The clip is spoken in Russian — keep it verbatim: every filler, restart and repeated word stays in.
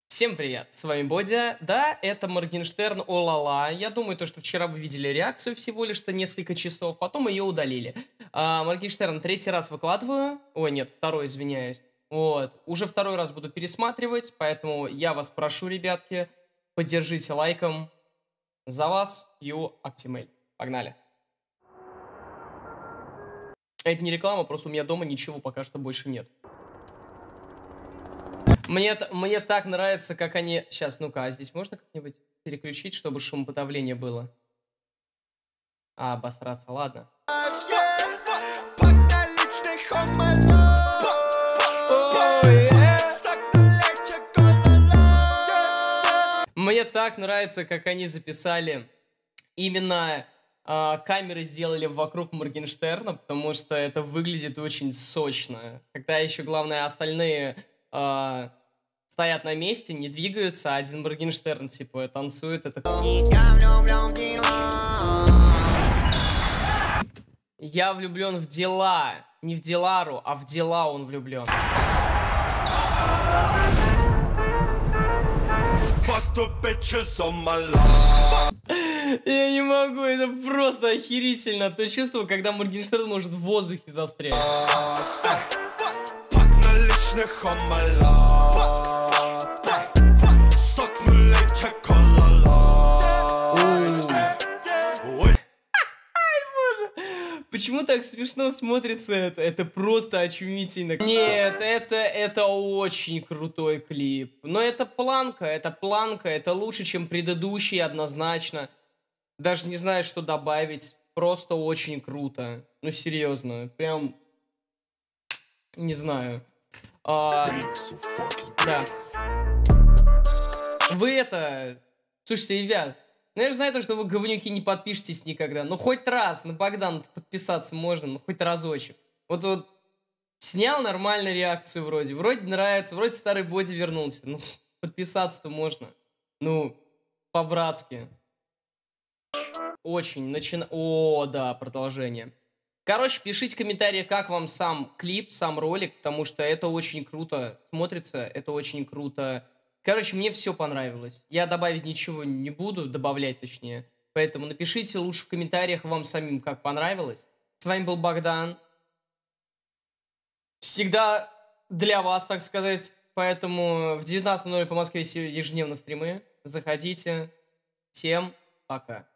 Всем привет, с вами Бодя. Да, это Моргенштерн О-ла-ла. Я думаю, то, что вчера вы видели реакцию всего лишь-то несколько часов, потом ее удалили. А, Моргенштерн третий раз выкладываю. Ой, нет, второй, извиняюсь. Вот, уже второй раз буду пересматривать, поэтому я вас прошу, ребятки, поддержите лайком. За вас, Ю Актимель. Погнали. Это не реклама, просто у меня дома ничего пока что больше нет. Мне, мне так нравится, как они... Сейчас, ну-ка, а здесь можно как-нибудь переключить, чтобы шумоподавление было? А, обосраться, ладно. Мне так нравится, как они записали именно... Uh, камеры сделали вокруг Моргенштерна, потому что это выглядит очень сочно. Когда еще, главное, остальные uh, стоят на месте, не двигаются, а один Моргенштерн, типа, танцует. Это... Я влюблен в дела. Не в Дилару, а в дела он влюблен. Я не могу, это просто охерительно. То чувство, когда Моргенштерн может в воздухе застрять. Почему так смешно смотрится это? Это просто очумительно. Нет, это, это очень крутой клип. Но это планка, это планка, это лучше, чем предыдущий однозначно. Даже не знаю, что добавить. Просто очень круто. Ну, серьезно. Прям... Не знаю. А... Да. Вы это... Слушайте, ребят, ну я же знаю, что вы, говнюки, не подпишетесь никогда. Ну, хоть раз на Богдана подписаться можно, ну, хоть разочек. Вот вот снял нормальную реакцию вроде. Вроде нравится, вроде старый Боди вернулся. Ну, подписаться-то можно. Ну, по-братски. Очень начина... О, да, продолжение. Короче, пишите комментарии, как вам сам клип, сам ролик, потому что это очень круто смотрится, это очень круто. Короче, мне все понравилось. Я добавить ничего не буду, добавлять точнее. Поэтому напишите лучше в комментариях вам самим, как понравилось. С вами был Богдан. Всегда для вас, так сказать. Поэтому в девятнадцать ноль ноль по Москве ежедневно стримы. Заходите. Всем пока.